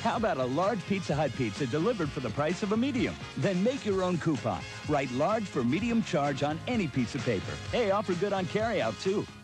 How about a large Pizza Hut pizza delivered for the price of a medium? Then make your own coupon. Write large for medium charge on any piece of paper. Hey, offer good on carryout, too.